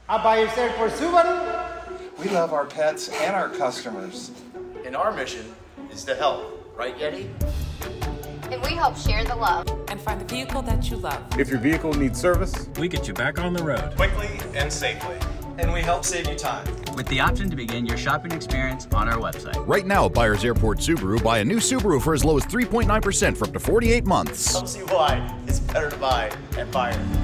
At Byers Airport Subaru, we love our pets and our customers. And our mission is to help, right, Yeti? And we help share the love. And find the vehicle that you love. If your vehicle needs service, we get you back on the road. Quickly and safely. And we help save you time. With the option to begin your shopping experience on our website. Right now, Byers Airport Subaru, buy a new Subaru for as low as 3.9% for up to 48 months. Come see why it's better to buy at Byers.